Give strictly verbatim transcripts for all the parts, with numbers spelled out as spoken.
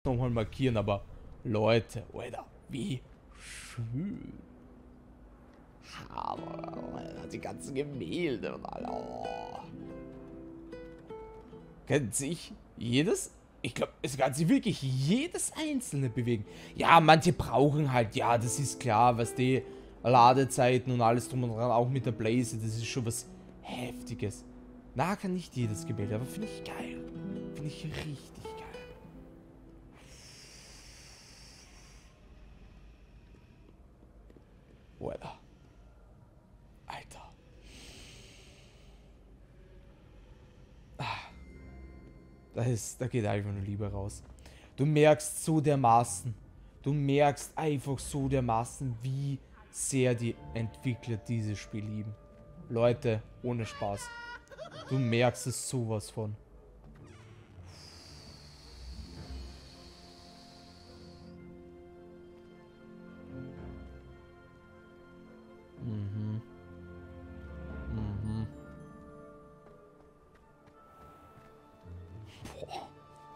nochmal markieren, aber Leute, Alter, wie schön. Die ganzen Gemälde und all. Oh. Kann sich jedes, ich glaube, es kann sich wirklich jedes einzelne bewegen. Ja, manche brauchen halt, ja, das ist klar, was die Ladezeiten und alles drum und dran, auch mit der Blaze, das ist schon was Heftiges. Na, kann nicht jedes Gemälde, aber finde ich geil. Finde ich richtig geil. Alter. Alter. Ah. Da ist, da geht einfach nur Liebe raus. Du merkst so dermaßen, du merkst einfach so dermaßen, wie sehr die Entwickler dieses Spiel lieben. Leute, ohne Spaß. Du merkst es sowas von. Mhm. Mhm. Boah.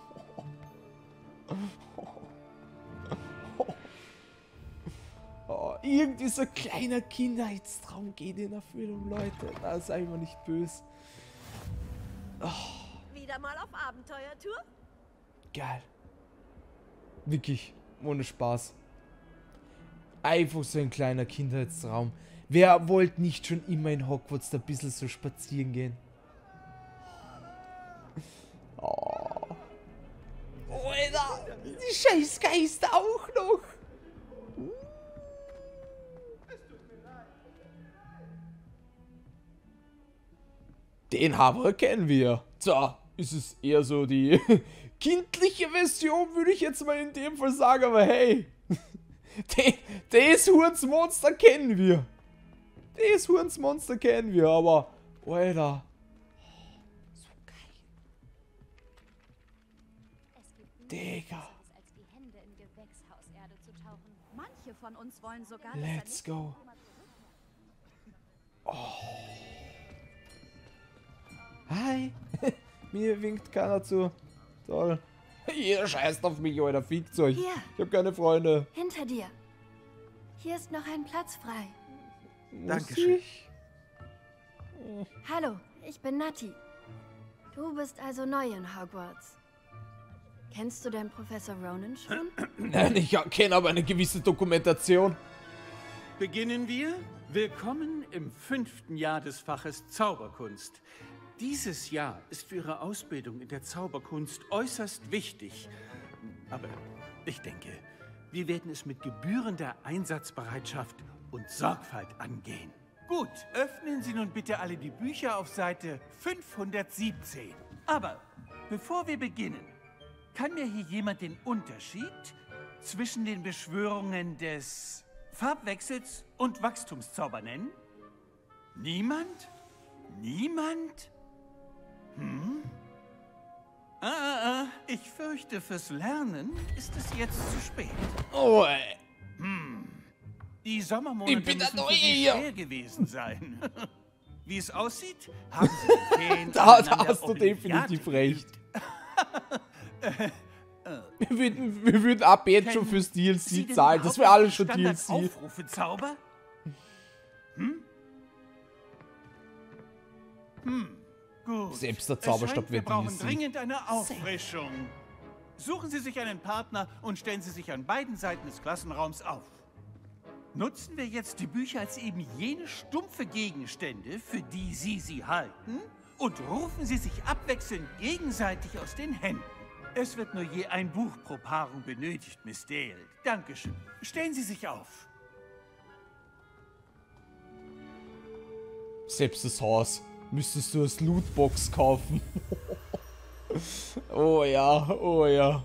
Oh, irgendwie so ein kleiner Kindheitstraum geht in Erfüllung, Leute. Da ist einfach nicht böse. Oh. Wieder mal auf Abenteuertour? Geil. Wirklich, ohne Spaß. Einfach so ein kleiner Kindheitstraum. Wer wollte nicht schon immer in Hogwarts da ein bisschen so spazieren gehen? Oh. Alter, die scheiß Geister auch noch. Den Haber kennen wir. So, ist es eher so die kindliche Version, würde ich jetzt mal in dem Fall sagen, aber hey. Das Hurensmonster kennen wir. Das Hurensmonster kennen wir, aber Alter. So geil. Digga. Manche von uns wollen sogar. Let's go. Oh. Hi. Mir winkt keiner zu. Toll. Jeder scheißt auf mich, Alter. Fickt euch. Hier. Ich hab keine Freunde. Hinter dir. Hier ist noch ein Platz frei. Dankeschön. Ich? Hallo, ich bin Nati. Du bist also neu in Hogwarts. Kennst du denn Professor Ronen schon? Nein, ich kenne aber eine gewisse Dokumentation. Beginnen wir? Willkommen im fünften Jahr des Faches Zauberkunst. Dieses Jahr ist für Ihre Ausbildung in der Zauberkunst äußerst wichtig. Aber ich denke, wir werden es mit gebührender Einsatzbereitschaft und Sorgfalt angehen. Gut, öffnen Sie nun bitte alle die Bücher auf Seite fünfhundertsiebzehn. Aber bevor wir beginnen, kann mir hier jemand den Unterschied zwischen den Beschwörungen des Farbwechsels und Wachstumszauber nennen? Niemand? Niemand? Hm? Ah, ah, ah, ich fürchte, fürs Lernen ist es jetzt zu spät. Oh, ey. Hm. Die Sommermonate Ich bin müssen da für Sie hier. schwer gewesen sein. Wie es aussieht, haben Sie die Ferien Da, da aneinander hast du Olympiade definitiv recht. geübt. Wir würden, wir würden ab jetzt schon fürs D L Sie C denn zahlen. Das überhaupt wäre alles schon D L C. Standard-Aufrufe-Zauber? Hm? Hm, gut. Selbst der Es Zauberstab scheint, wir wird brauchen D L C. dringend eine Auffrischung. Suchen Sie sich einen Partner und stellen Sie sich an beiden Seiten des Klassenraums auf. Nutzen wir jetzt die Bücher als eben jene stumpfe Gegenstände, für die Sie sie halten, und rufen Sie sich abwechselnd gegenseitig aus den Händen. Es wird nur je ein Buch pro Paarung benötigt, Miss Dale. Dankeschön. Stellen Sie sich auf. Selbst das Haus müsstest du als Lootbox kaufen. Oh ja, oh ja.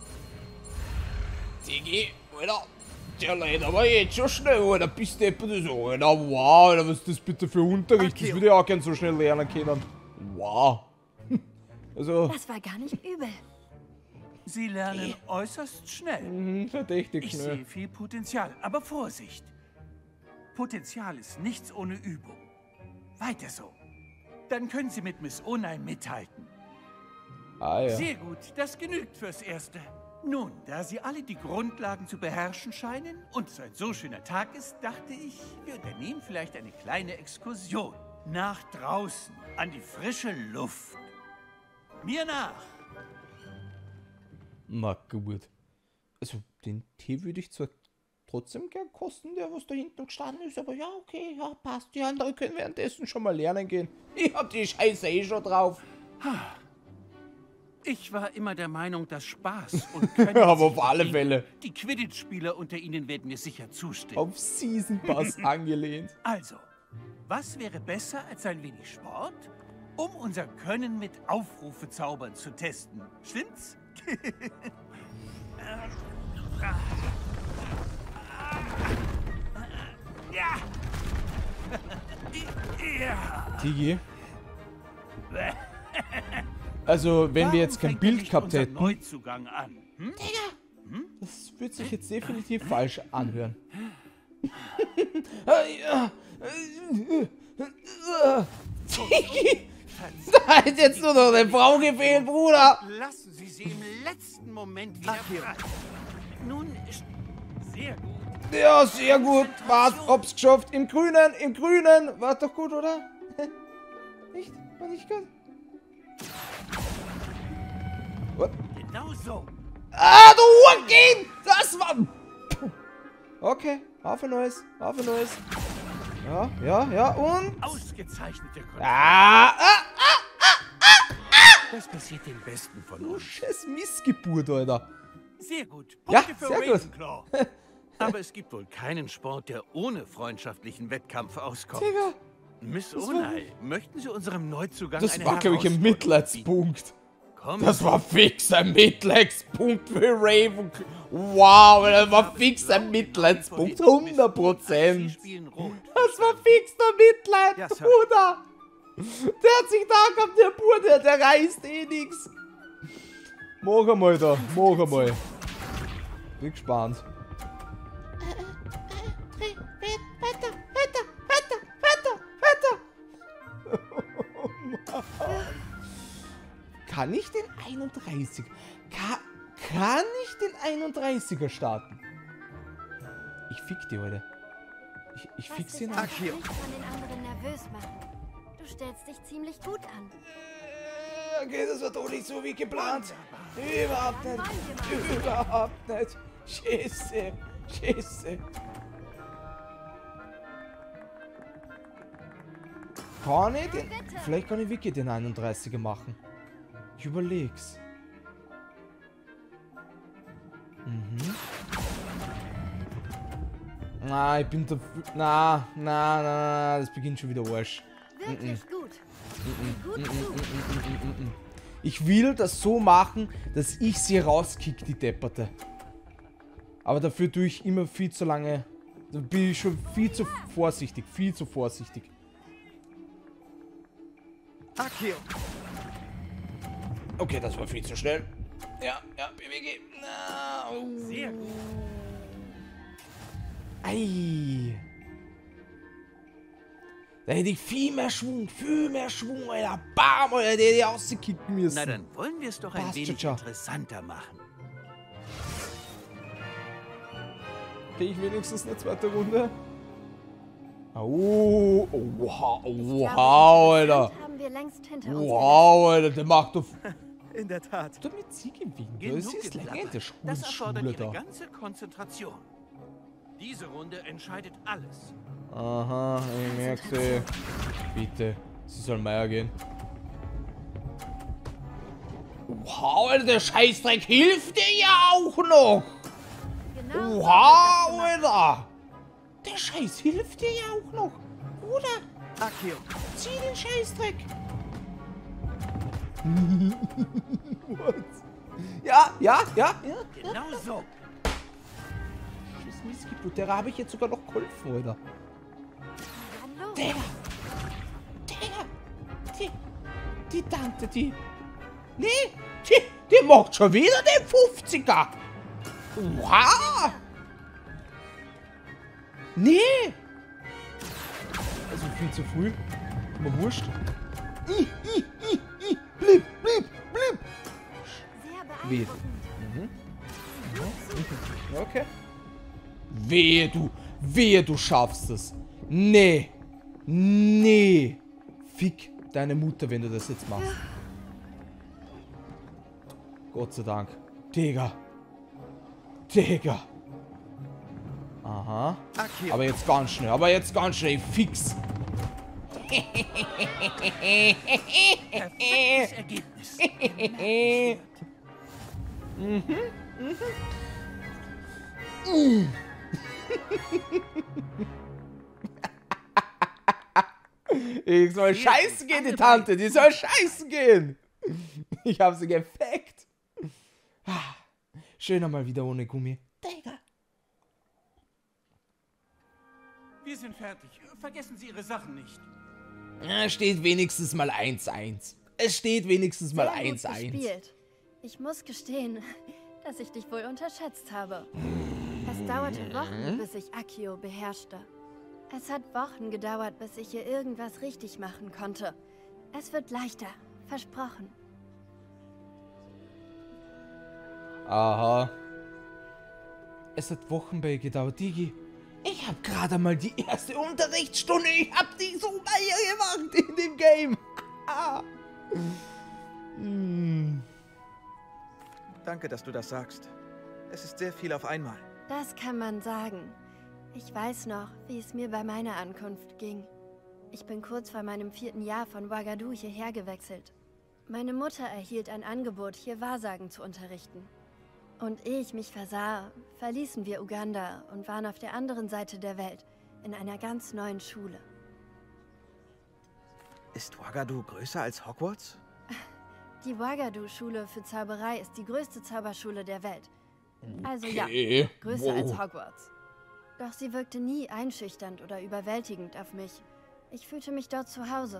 Digi, Alter. Der lädt aber jetzt schon schnell, Alter. Bist du so, Alter. Wow, Alter, was ist das bitte für Unterricht? Das würde ich auch gern so schnell lernen können. Wow. Also. Das war gar nicht übel. Sie lernen äußerst schnell. Mhm, verdächtig Ich schnell. sehe viel Potenzial, aber Vorsicht. Potenzial ist nichts ohne Übung. Weiter so. Dann können Sie mit Miss Onai mithalten. Ah ja. Sehr gut, das genügt fürs Erste. Nun, da Sie alle die Grundlagen zu beherrschen scheinen und es ein so schöner Tag ist, dachte ich, wir unternehmen vielleicht eine kleine Exkursion. Nach draußen, an die frische Luft. Mir nach! Na gut. Also, den Tee würde ich zwar trotzdem gern kosten, der was da hinten noch gestanden ist, aber ja, okay, ja, passt. Die anderen können währenddessen schon mal lernen gehen. Ich hab die Scheiße eh schon drauf. Ich war immer der Meinung, dass Spaß und Können Aber sich auf alle begegnen. Fälle. Die Quidditch-Spieler unter Ihnen werden mir sicher zustimmen. Auf Season Pass angelehnt. Also, was wäre besser als ein wenig Sport, um unser Können mit Aufrufezaubern zu testen? Stimmt's? Ja. Ja. Tigi. Also, wenn wir jetzt kein Warum fängt er Bild nicht gehabt unseren hätten, Neuzugang an. Hm? das wird sich jetzt definitiv falsch anhören. Tigi! Da hat jetzt nur noch eine Frau gefehlt, Bruder! Lassen Sie sie im letzten Moment wieder frei. Nun, ist sehr gut. Ja, sehr gut. Wart, ob's geschafft. Im Grünen, im Grünen. War doch gut, oder? Nicht? War nicht gut? What? Genau so. Ah, du Urgehen! Das war... Okay, auf ein neues, auf ein neues. Ja, ja, ja, und... Ausgezeichnete Kontrolle. Ah, ah, ah, Das passiert den Besten von du uns. scheiß Missgeburt, Alter. Sehr gut. Ja, Punkte für sehr gut. Ravenclaw. Aber es gibt wohl keinen Sport, der ohne freundschaftlichen Wettkampf auskommt. Digga, Miss war- Onai, möchten Sie unserem Neuzugang das eine war, glaube ich, ein Herausforderung Mitleidspunkt. bieten? Komm, Das war fix ein Mitleidspunkt für Raven. Wow, das war fix ein Mitleidspunkt. hundert Sie Prozent. spielen rot. Das war fix der Mitleid, Ja, Sir. Bruder. Der hat sich da gehabt, der Bruder, der reißt eh nix. Mach einmal da, mach einmal. Bin gespannt. Weiter, weiter, weiter, weiter, weiter. Kann ich den einunddreißiger? Kann, kann ich den einunddreißiger starten? Ich fick die, Leute. Ich, ich Lass fix dich den aber an. nicht von den anderen nervös machen. Du stellst dich ziemlich gut an. Okay, das war doch nicht so wie geplant. Überhaupt Dann nicht. wollen wir mal. Überhaupt nicht. Scheiße. Scheiße. Kann ich den... Vielleicht kann ich wirklich den einunddreißiger machen. Ich überleg's. Mhm. Na, ich bin da... Na, na, na, na, das beginnt schon wieder Arsch. Wirklich gut. Gut zu. Ich will das so machen, dass ich sie rauskick, die Depperte. Aber dafür tue ich immer viel zu lange... Da bin ich schon viel zu vorsichtig. Viel zu vorsichtig. Akio. Okay, das war viel zu schnell. Ja, ja, B W G. Na, oh. Sehr gut. Ei. Da hätte ich viel mehr Schwung, viel mehr Schwung, Alter. Bam, Alter, der hätte ich rausgekicken müssen. Na, dann wollen wir es doch ein Passt wenig schon. interessanter machen. Krieg ich wenigstens eine zweite Runde? Oh, oh wow, Ich wow, glaube, Alter. interessant haben wir längst hinter uns Wow, Alter, der macht doch... In der Tat. Damit sie gewinnen. Das Genug ist länger geplappert. der Das erfordert Schule Ihre da. ganze Konzentration. Diese Runde entscheidet alles. Aha, ich merke sie. Bitte, sie soll Meier gehen. Wow, Alter, der Scheißdreck hilft dir ja auch noch. Genau so Wow, wird das gemacht. Alter. Der Scheiß hilft dir ja auch noch. Bruder, Akio. zieh den Scheißdreck. What? Ja, ja, ja, ja. Genau so. Tschüss, Missgeburt. Der habe ich jetzt sogar noch geholfen, Alter. Hallo. Der, der, die, die Tante, die, nee, die, die macht schon wieder den fünfziger. Wow. Nee. Also viel zu früh. Mal wurscht. I, I, I, I. Blieb, blieb, blieb. Sehr Wie? beeindruckend. Mhm. Okay. Wehe du, wehe du schaffst es. Nee. Nee. Fick deine Mutter, wenn du das jetzt machst. Gott sei Dank. Digga. Digga. Aha. Aber jetzt ganz schnell, aber jetzt ganz schnell. Fix. Perfektes Ergebnis. Mhm. Mhm. Ich soll scheißen gehen, die Tante. Die soll scheißen gehen. Ich hab sie gefackt. Schön einmal wieder ohne Gummi. Digga. Wir sind fertig. Vergessen Sie Ihre Sachen nicht. Ja, steht wenigstens mal eins eins. Es steht wenigstens mal eins eins. Gespielt. Ich muss gestehen, dass ich dich wohl unterschätzt habe. Es dauerte Wochen, bis ich Accio beherrschte. Es hat Wochen gedauert, bis ich hier irgendwas richtig machen konnte. Es wird leichter. Versprochen. Aha. Es hat Wochen bei ihr gedauert, Digi. Ich habe gerade mal die erste Unterrichtsstunde. Ich habe die so mal hier gemacht in dem Game. hm. Danke, dass du das sagst. Es ist sehr viel auf einmal. Das kann man sagen. Ich weiß noch, wie es mir bei meiner Ankunft ging. Ich bin kurz vor meinem vierten Jahr von Ouagadougou hierher gewechselt. Meine Mutter erhielt ein Angebot, hier Wahrsagen zu unterrichten. Und ehe ich mich versah, verließen wir Uganda und waren auf der anderen Seite der Welt, in einer ganz neuen Schule. Ist Ouagadougou größer als Hogwarts? Die Ouagadougou-Schule für Zauberei ist die größte Zauberschule der Welt. Also ja, Okay. größer Wow. als Hogwarts. Doch sie wirkte nie einschüchternd oder überwältigend auf mich. Ich fühlte mich dort zu Hause.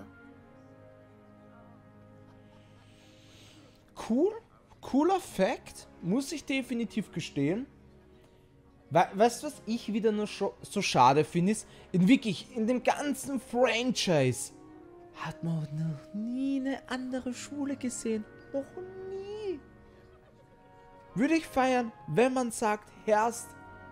Cool. Cooler Fact. Muss ich definitiv gestehen. We weißt du, was ich wieder nur so schade finde? Ist, in wirklich, in dem ganzen Franchise hat man noch nie eine andere Schule gesehen. Noch nie. Würde ich feiern, wenn man sagt, erst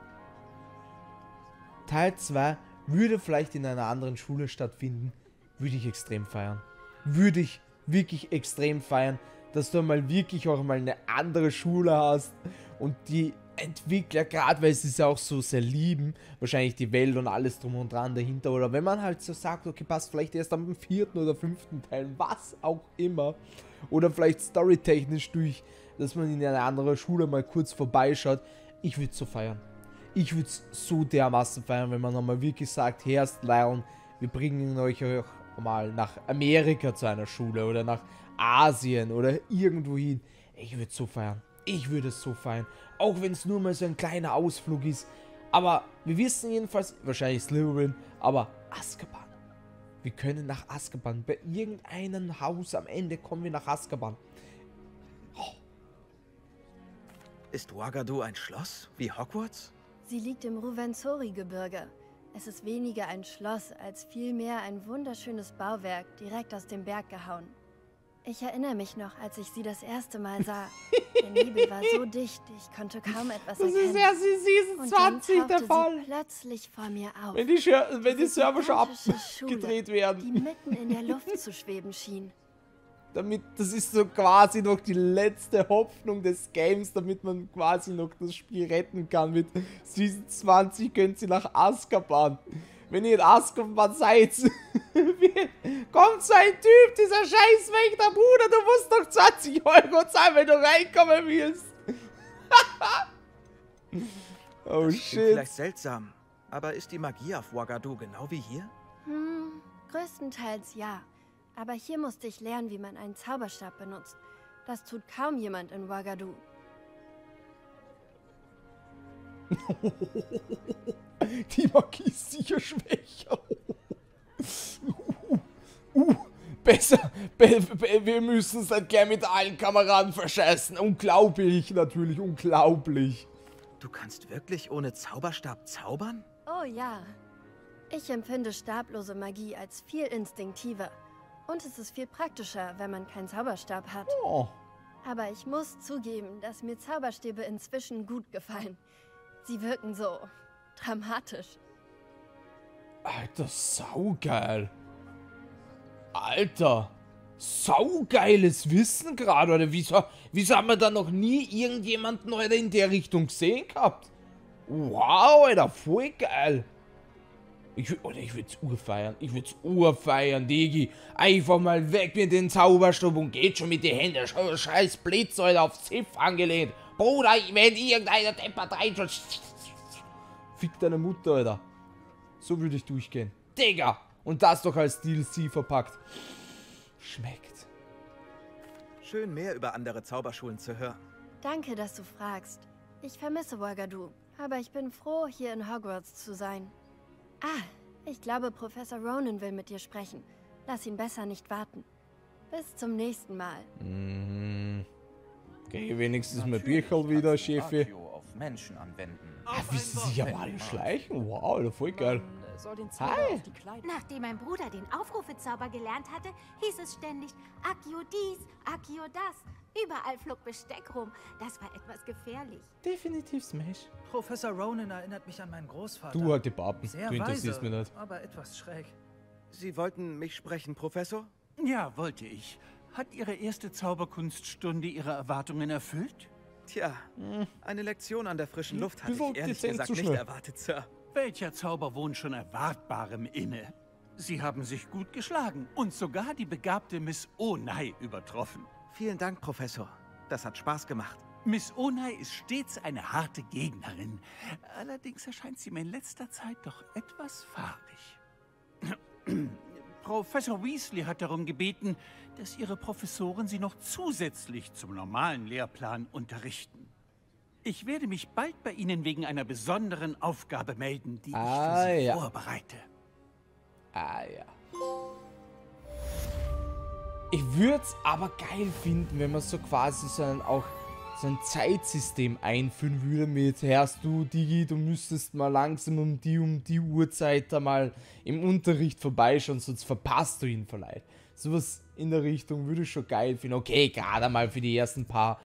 Teil zwei würde vielleicht in einer anderen Schule stattfinden. Würde ich extrem feiern. Würde ich wirklich extrem feiern, dass du mal wirklich auch mal eine andere Schule hast und die Entwickler, gerade weil sie es ja auch so sehr lieben, wahrscheinlich die Welt und alles drum und dran dahinter, oder wenn man halt so sagt, okay, passt vielleicht erst am vierten oder fünften Teil, was auch immer, oder vielleicht storytechnisch durch, dass man in eine andere Schule mal kurz vorbeischaut, ich würde es so feiern. Ich würde es so dermaßen feiern, wenn man nochmal wirklich sagt, Herrst, Leon, wir bringen euch auch mal nach Amerika zu einer Schule oder nach Asien oder irgendwo hin. Ich würde es so feiern. Ich würde es so feiern. Auch wenn es nur mal so ein kleiner Ausflug ist. Aber wir wissen jedenfalls, wahrscheinlich Slytherin, aber Azkaban. Wir können nach Azkaban. Bei irgendeinem Haus am Ende kommen wir nach Azkaban. Oh. Ist Ouagadougou ein Schloss wie Hogwarts? Sie liegt im Ruwenzori-Gebirge. Es ist weniger ein Schloss, als vielmehr ein wunderschönes Bauwerk, direkt aus dem Berg gehauen. Ich erinnere mich noch, als ich sie das erste Mal sah. Der Nebel war so dicht, ich konnte kaum etwas Das erkennen. ist erst in Season Und zwanzig dann der tauchte Fall. sie plötzlich vor mir auf. Wenn die, Scher wenn die Diese Server schon gigantische abgedreht Schule, werden. die mitten in der Luft zu schweben schien. Damit, das ist so quasi noch die letzte Hoffnung des Games, damit man quasi noch das Spiel retten kann. Mit Season zwanzig könnt ihr nach Azkaban. Wenn ihr in Azkaban seid, kommt so ein Typ, dieser Scheißwächter, Bruder, du musst doch zwanzig Euro zahlen, wenn du reinkommen willst. Oh Das klingt shit. vielleicht seltsam, aber ist die Magie auf Ouagadougou genau wie hier? Hm, größtenteils ja. Aber hier musste ich lernen, wie man einen Zauberstab benutzt. Das tut kaum jemand in Ouagadougou. Die Magie ist sicher schwächer. Uh, uh, besser. Be be wir müssen es dann gleich mit allen Kameraden verscheißen. Unglaublich, natürlich, unglaublich. Du kannst wirklich ohne Zauberstab zaubern? Oh ja. Ich empfinde stablose Magie als viel instinktiver. Und es ist viel praktischer, wenn man keinen Zauberstab hat. Oh. Aber ich muss zugeben, dass mir Zauberstäbe inzwischen gut gefallen. Sie wirken so dramatisch. Alter, saugeil. Alter, saugeiles Wissen gerade, oder? Wieso, wieso haben wir da noch nie irgendjemanden, Alter, in der Richtung gesehen gehabt? Wow, Alter, voll geil. Ich, wü- oder ich würde es urfeiern. Ich würde es urfeiern, Digi. Einfach mal weg mit den Zauberstab und geht schon mit den Händen. Schau, scheiß Blitz, Alter, auf Ziff angelehnt. Bruder, wenn irgendeiner Deppert reinschaut. Fick deine Mutter, Alter. So würde ich durchgehen. Digga. Und das doch als D L C verpackt. Schmeckt. Schön, mehr über andere Zauberschulen zu hören. Danke, dass du fragst. Ich vermisse Wagadu, aber ich bin froh, hier in Hogwarts zu sein. Ah, ich glaube, Professor Ronen will mit dir sprechen. Lass ihn besser nicht warten. Bis zum nächsten Mal. Mhm. Okay, wenigstens mein Bücherl wieder, Chefe. Auf Menschen anwenden. Ah, wie sie sich aber alle schleichen. Wow, Alter, voll geil. Soll den Zauber Hi. auf die Kleider. Nachdem mein Bruder den Aufrufezauber gelernt hatte, hieß es ständig Accio dies, Accio das. Überall flog Besteck rum. Das war etwas gefährlich. Definitiv Smash. Professor Ronen erinnert mich an meinen Großvater. Du halt die Papen. Sehr Du interessierst weise, mich nicht. aber etwas schräg. Sie wollten mich sprechen, Professor? Ja, wollte ich. Hat Ihre erste Zauberkunststunde Ihre Erwartungen erfüllt? Tja, eine Lektion an der frischen Luft hatte Bisschen ich ehrlich dezent gesagt zu nicht schnell. erwartet, Sir. Welcher Zauber wohnt schon Erwartbarem inne? Sie haben sich gut geschlagen und sogar die begabte Miss Onai übertroffen. Vielen Dank, Professor. Das hat Spaß gemacht. Miss Onai ist stets eine harte Gegnerin. Allerdings erscheint sie mir in letzter Zeit doch etwas fahrig. Professor Weasley hat darum gebeten, dass ihre Professoren sie noch zusätzlich zum normalen Lehrplan unterrichten. Ich werde mich bald bei Ihnen wegen einer besonderen Aufgabe melden, die Ah, ich für Sie ja. vorbereite. Ah ja. Ich würde es aber geil finden, wenn man so quasi so ein, auch so ein Zeitsystem einführen würde mit, hörst du, Digi, du müsstest mal langsam um die, um die Uhrzeit da mal im Unterricht vorbeischauen, sonst verpasst du ihn vielleicht. Sowas in der Richtung würde ich schon geil finden. Okay, gerade mal für die ersten paar